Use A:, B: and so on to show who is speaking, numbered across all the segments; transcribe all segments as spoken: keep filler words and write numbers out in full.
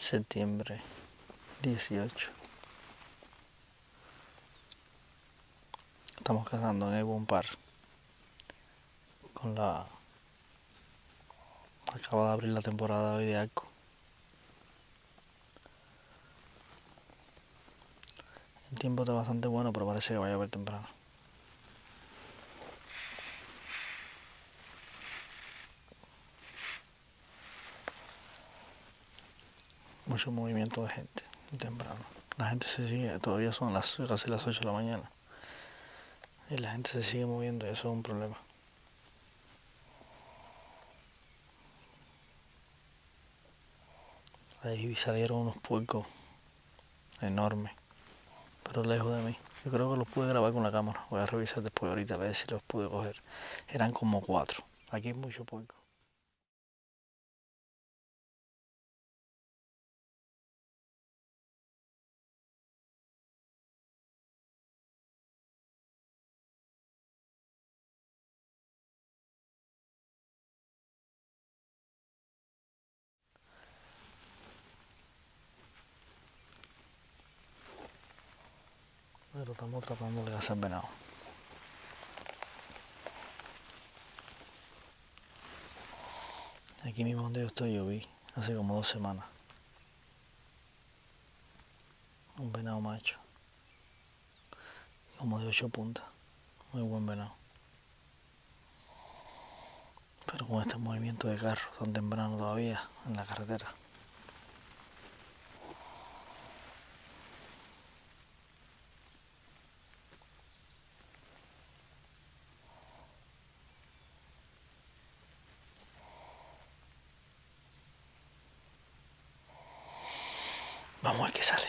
A: septiembre dieciocho. Estamos cazando en Avon Park con la... Acaba de abrir la temporada hoy de arco. El tiempo está bastante bueno, pero parece que vaya a ver temprano. Mucho movimiento de gente temprano. La gente se sigue, todavía son las casi las ocho de la mañana. Y la gente se sigue moviendo y eso es un problema. Ahí salieron unos puercos enormes, pero lejos de mí. Yo creo que los pude grabar con la cámara. Voy a revisar después ahorita a ver si los pude coger. Eran como cuatro. Aquí hay mucho puerco. Pero estamos tratando de cazar venado. Aquí mismo donde yo estoy yo vi hace como dos semanas un venado macho, como de ocho puntas, muy buen venado. Pero con este movimiento de carro tan temprano todavía en la carretera. Vamos a ver qué sale.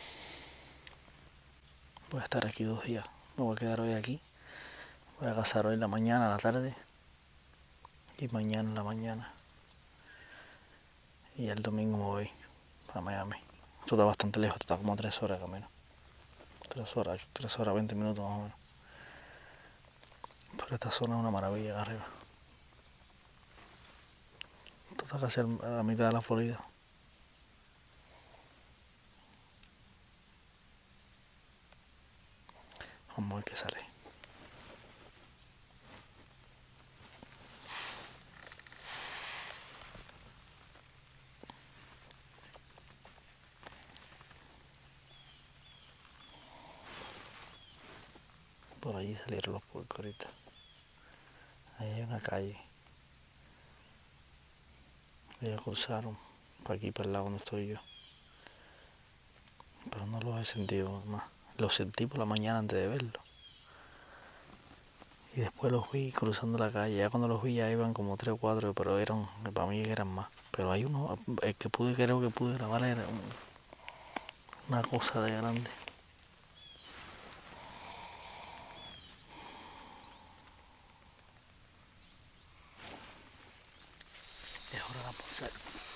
A: Voy a estar aquí dos días. Me voy a quedar hoy aquí. Voy a cazar hoy en la mañana, a la tarde. Y mañana en la mañana. Y el domingo me voy para Miami. Esto está bastante lejos, esto está como tres horas de camino. Tres horas, tres horas, veinte minutos más o menos. Pero esta zona es una maravilla acá arriba. Esto está casi a la mitad de la Florida. Vamos a ver qué sale. Por allí salieron los puercos ahorita. Ahí hay una calle. Ellos cruzaron por aquí, por el lado donde estoy yo. Pero no los he sentido más. Los sentí por la mañana antes de verlo. Y después los vi cruzando la calle. Ya cuando los vi ya iban como tres o cuatro, pero eran, para mí eran más. Pero hay uno, el que pude, creo que pude grabar era un, una cosa de grande. Es hora de almorzar.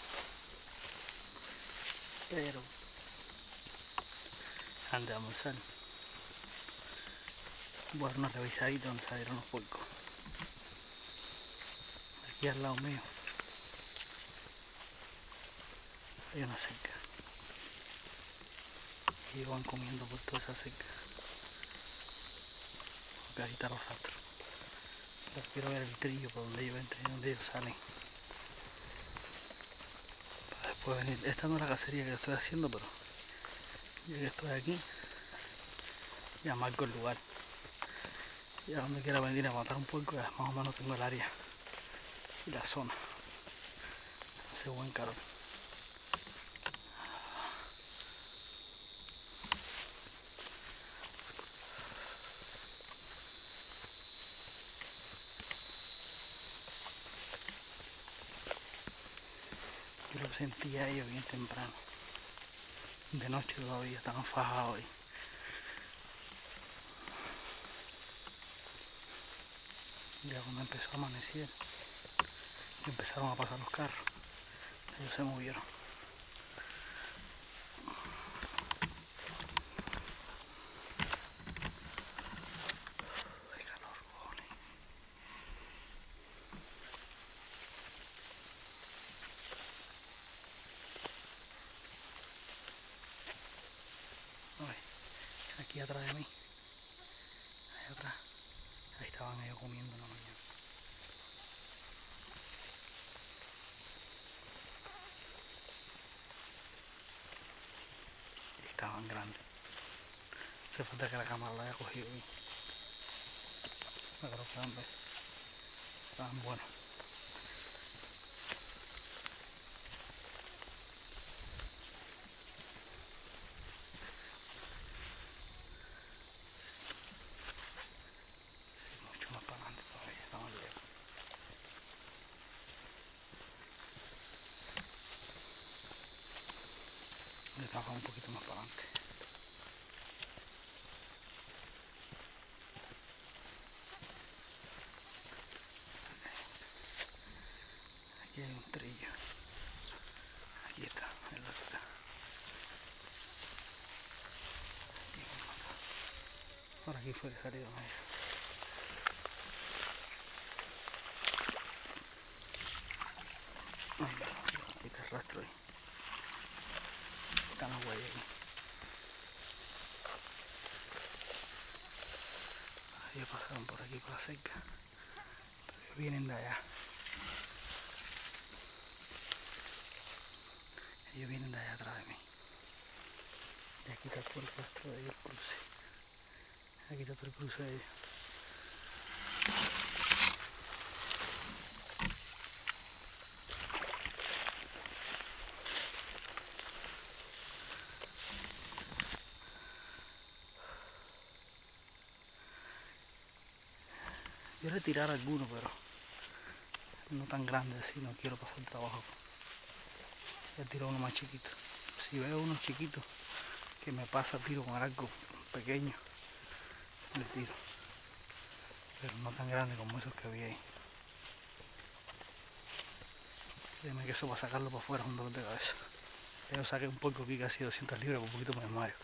A: Pero antes de almorzar voy a dar una revisadita donde salieron los puercos. Aquí al lado mío hay una cerca. Y ellos van comiendo por toda esa cerca. Porque ahí está los rastros. Pero quiero ver el trillo por donde ellos entran y donde ellos salen. Para después venir. Esta no es la cacería que estoy haciendo, pero ya que estoy aquí, ya marco el lugar. Ya donde quiera venir a matar un puerco, ya más o menos tengo el área y la zona. Hace buen calor. Yo lo sentía ellos bien temprano. De noche todavía estaban fajados ahí. Ya cuando empezó a amanecer y empezaron a pasar los carros, ellos se movieron. Qué calor, cojones. Aquí atrás de mí, ahí atrás, ahí estaban ellos comiendo en la mañana. Y estaban grandes. Se falta que la cámara la haya cogido bien. Pero estaban, estaban buenos. Más para adelante todavía, estamos lejos. Estamos un poquito más para adelante. Aquí hay un trillo. Aquí está, en la ciudad. Por aquí fue que salieron ellos. Aquí está el rastro ahí. Están las huellas aquí. Ellos pasaron por aquí, por la cerca. Pero ellos vienen de allá. Ellos vienen de allá atrás de mí. Y aquí está todo el rastro de ellos, el cruce. Aquí está todo el cruce de ellos. Yo le tirar alguno, pero no tan grande así, no quiero pasar trabajo. Le tiro uno más chiquito. Si veo uno chiquito que me pasa, tiro con algo pequeño, le tiro. Pero no tan grande como esos que había ahí. Créeme que eso para sacarlo para afuera es un dolor de cabeza. Yo saqué un poco aquí casi doscientas libras, por un poquito me desmayo.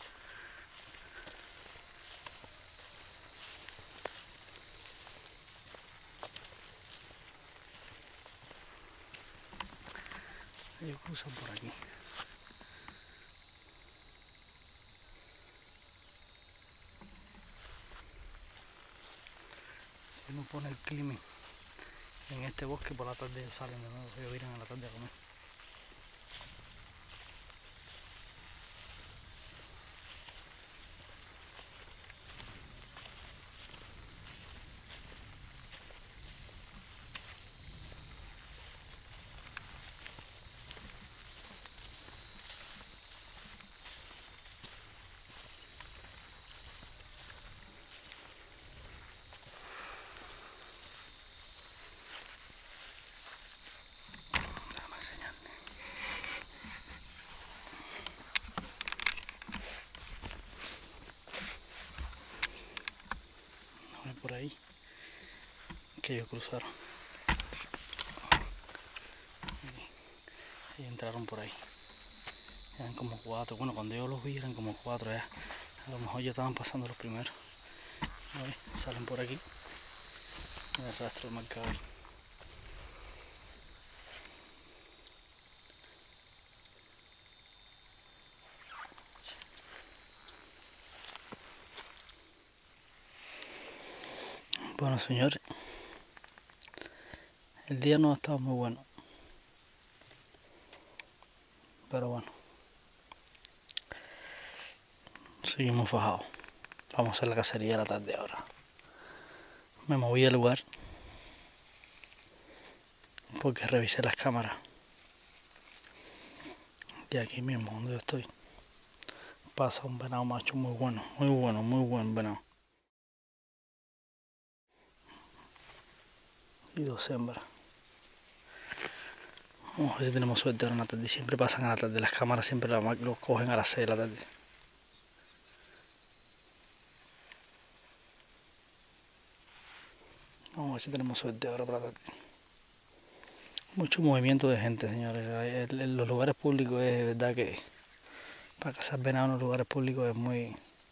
A: Ellos cruzan por aquí. Si uno pone el clima en este bosque, por la tarde ellos salen de nuevo, ellos vienen a la tarde a comer. Por ahí que ellos cruzaron y, y entraron por ahí. Eran como cuatro, bueno, cuando yo los vi eran como cuatro ya. A lo mejor ya estaban pasando los primeros. ¿Vale? Salen por aquí, el rastro marcado ahí. Bueno, señores, el día no ha estado muy bueno, pero bueno, seguimos fajados. Vamos a hacer la cacería de la tarde ahora. Me moví del lugar porque revisé las cámaras y aquí mismo donde yo estoy pasa un venado macho muy bueno, muy bueno, muy buen venado. Y dos hembras. Vamos a ver si tenemos suerte ahora en la tarde. Siempre pasan a la tarde, las cámaras siempre los cogen a las seis de la tarde. Vamos a ver si tenemos suerte ahora para la tarde. Mucho movimiento de gente, señores. En los lugares públicos es verdad que para cazar venado en los lugares públicos es muy,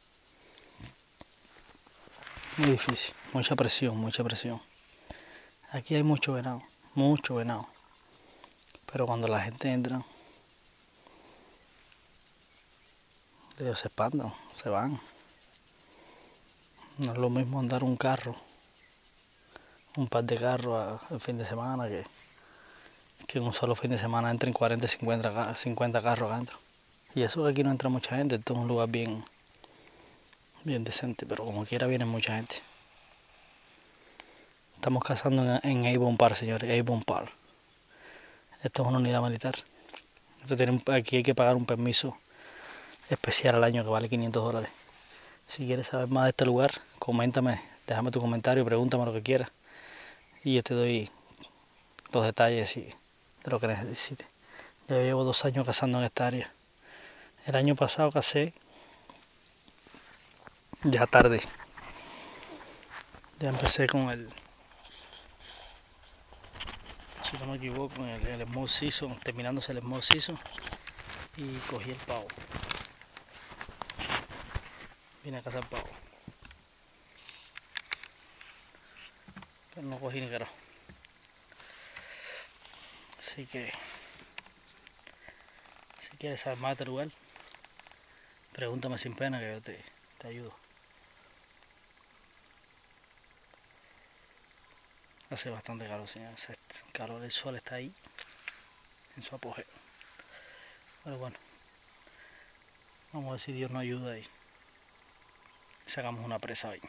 A: muy difícil. Mucha presión, mucha presión. Aquí hay mucho venado, mucho venado. Pero cuando la gente entra, ellos se espantan. O se van. No es lo mismo andar un carro, un par de carros el fin de semana, que, que un solo fin de semana entren cuarenta, cincuenta, cincuenta carros adentro. Y eso que aquí no entra mucha gente, esto es un lugar bien, bien decente, pero como quiera viene mucha gente. Estamos cazando en, en Avon Park, señores, Avon Park. Esto es una unidad militar. Esto tiene, aquí hay que pagar un permiso especial al año que vale quinientos dólares. Si quieres saber más de este lugar, coméntame, déjame tu comentario, pregúntame lo que quieras. Y yo te doy los detalles y de lo que necesites. Ya llevo dos años cazando en esta área. El año pasado cacé ya tarde. Ya empecé con el, si no me equivoco, con el, el small season, terminándose el small season, y cogí el pavo. Vine a cazar pavo. Pero no cogí ni carajo. Así que, si quieres saber más de este lugar, pregúntame sin pena que yo te, te ayudo. Hace bastante calor, señores. El calor del sol está ahí, en su apogeo. Pero bueno, vamos a ver si Dios nos ayuda y sacamos una presa hoy.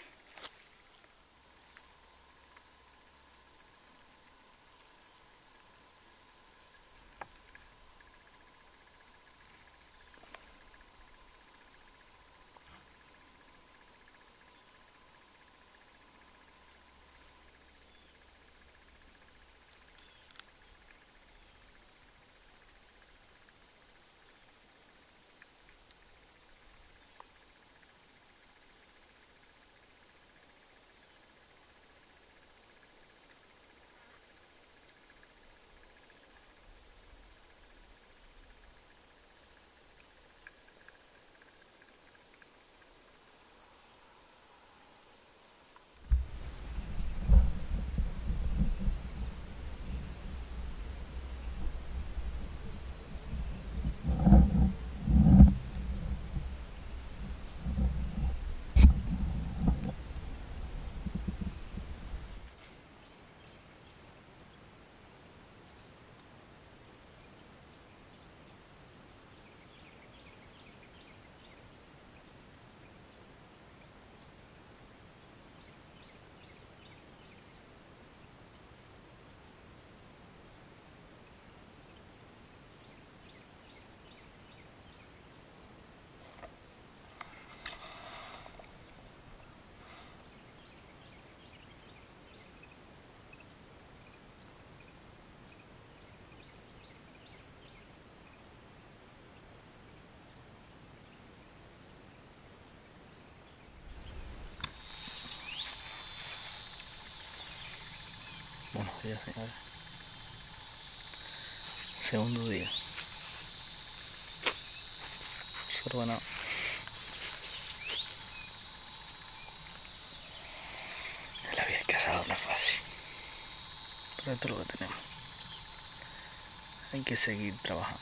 A: Buenos días, señores. Segundo día. Pero bueno, la vida casada no es fácil. Pero esto es lo que tenemos. Hay que seguir trabajando.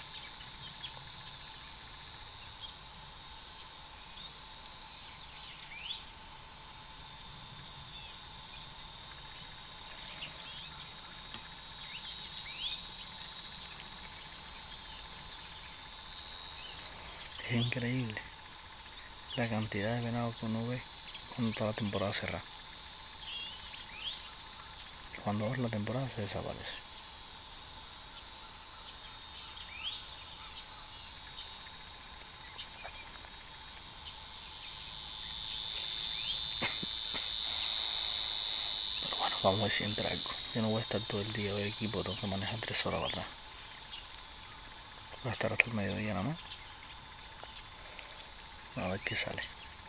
A: Es increíble la cantidad de venado que uno ve cuando está la temporada cerrada. Cuando abre la temporada se desaparece. Pero bueno, vamos a ver si entra algo. Yo no voy a estar todo el día, el equipo tengo que manejar tres horas, ¿verdad? Voy a estar hasta el mediodía nada más. A ver qué sale.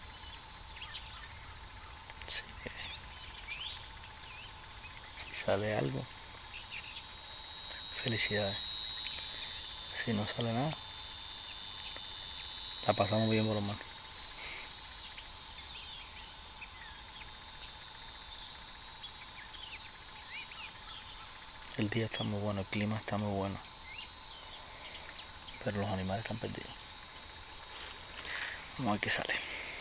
A: Si sale algo, felicidades. Si no sale nada, la pasamos bien por lo menos. El día está muy bueno, el clima está muy bueno, pero los animales están perdidos. Vamos a ver qué sale.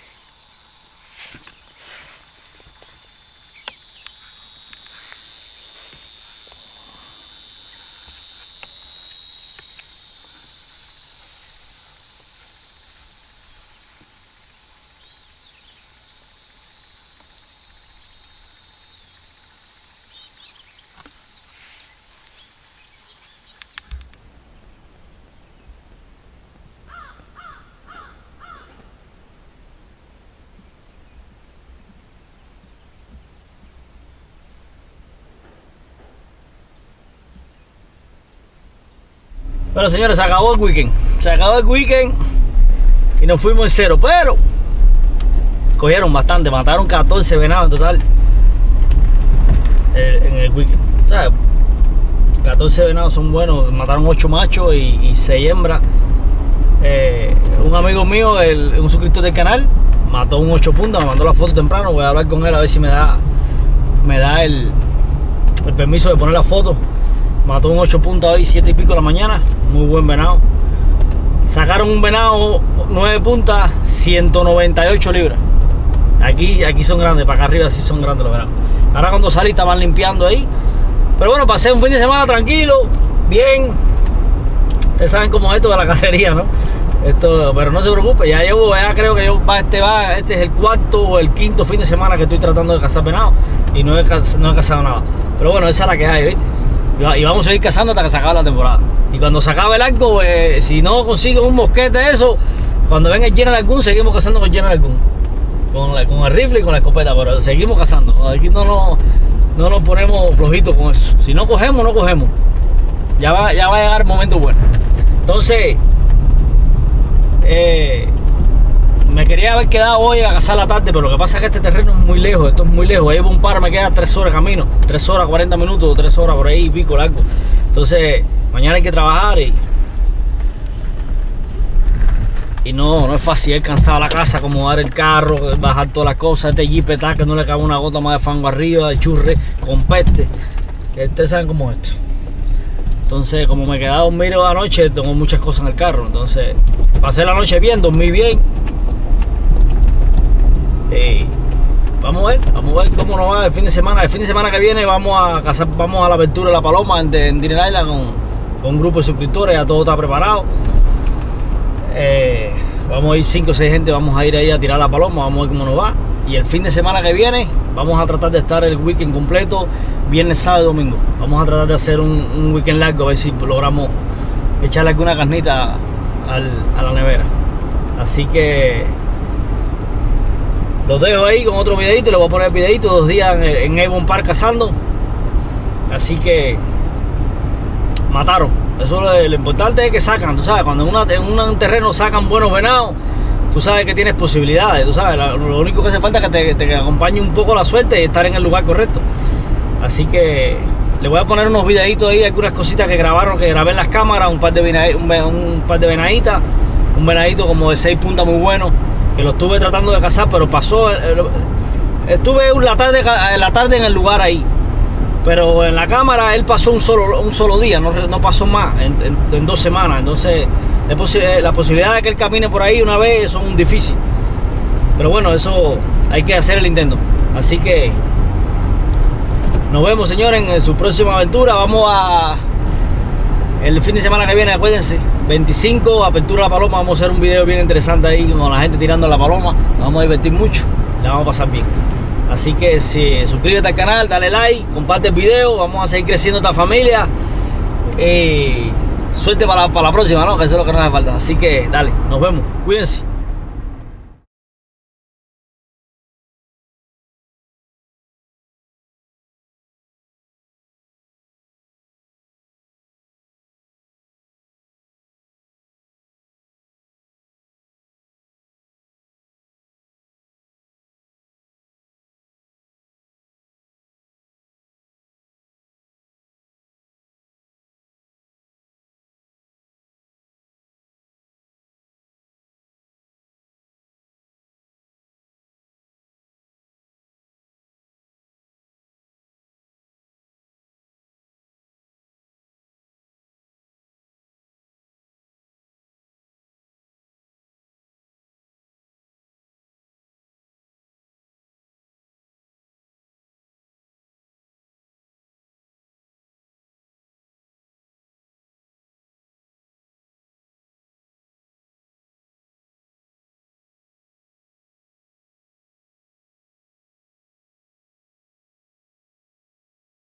A: Bueno, señores, se acabó el weekend. Se acabó el weekend y nos fuimos en cero. Pero cogieron bastante, mataron catorce venados en total en el weekend. O sea, catorce venados son buenos. Mataron ocho machos y, y seis hembras. Eh, un amigo mío, el, un suscriptor del canal, mató un ocho puntas. Me mandó la foto temprano. Voy a hablar con él a ver si me da, me da el, el permiso de poner la foto. Mató un ocho puntas hoy, siete y pico de la mañana. Muy buen venado. Sacaron un venado nueve puntas, ciento noventa y ocho libras. Aquí, aquí son grandes, para acá arriba sí son grandes los venados. Ahora cuando salí estaban limpiando ahí. Pero bueno, pasé un fin de semana tranquilo, bien. Ustedes saben cómo es esto de la cacería, ¿no? Esto, pero no se preocupe, ya llevo, ya creo que yo, este, va, este es el cuarto o el quinto fin de semana que estoy tratando de cazar venado. Y no he, no he cazado nada. Pero bueno, esa es la que hay, ¿viste? Y vamos a seguir cazando hasta que se acabe la temporada. Y cuando se acabe el arco, pues, si no consigo un mosquete de eso, cuando venga el General Gun, seguimos cazando con el General Gun. Con, la, con el rifle y con la escopeta, pero seguimos cazando. Aquí no nos, no nos ponemos flojitos con eso. Si no cogemos, no cogemos. Ya va, ya va a llegar el momento bueno. Entonces, eh, me quería haber quedado hoy a cazar la tarde, pero lo que pasa es que este terreno es muy lejos, esto es muy lejos. Ahí un par me queda tres horas de camino, tres horas, cuarenta minutos, tres horas por ahí y pico largo. Entonces, mañana hay que trabajar y, y no, no es fácil. Ir cansado a la casa, acomodar el carro, bajar todas las cosas. Este jeep está que no le cabe una gota más de fango arriba, de churre, con peste. Ustedes saben cómo es esto. Entonces, como me quedaba dormir anoche, tengo muchas cosas en el carro. Entonces, pasé la noche bien, dormí bien. Eh, vamos a ver, vamos a ver cómo nos va el fin de semana. El fin de semana que viene vamos a cazar, vamos a la apertura de la paloma en, en Deer Island con, con un grupo de suscriptores. Ya todo está preparado. Eh, vamos a ir cinco o seis gente, vamos a ir ahí a tirar la paloma, vamos a ver cómo nos va. Y el fin de semana que viene vamos a tratar de estar el weekend completo, viernes, sábado y domingo. Vamos a tratar de hacer un, un weekend largo, a ver si logramos echarle alguna carnita al, a la nevera. Así que los dejo ahí con otro videito. Les voy a poner el videito, dos días en, en Avon Park cazando. Así que mataron. Eso lo, lo importante es que sacan, tú sabes, cuando en, una, en un terreno sacan buenos venados, tú sabes que tienes posibilidades, tú sabes, lo, lo único que hace falta es que te, te acompañe un poco la suerte y estar en el lugar correcto. Así que les voy a poner unos videitos ahí, algunas cositas que grabaron, que grabé en las cámaras, un par de, un, un par de venaditas, un venadito como de seis puntas muy bueno, que lo estuve tratando de cazar, pero pasó, estuve la tarde, la tarde en el lugar ahí, pero en la cámara él pasó un solo, un solo día, no, no pasó más, en, en, en dos semanas. Entonces la posibilidad de que él camine por ahí una vez son difíciles, pero bueno, eso hay que hacer el intento. Así que nos vemos, señores, en su próxima aventura. Vamos a el fin de semana que viene, acuérdense, veinticinco, apertura de la paloma. Vamos a hacer un video bien interesante ahí con la gente tirando la paloma. Nos vamos a divertir mucho, la vamos a pasar bien. Así que si, suscríbete al canal, dale like, comparte el video. Vamos a seguir creciendo esta familia. Eh, suerte para, para la próxima, ¿no? Que eso es lo que nos hace falta. Así que dale, nos vemos, cuídense.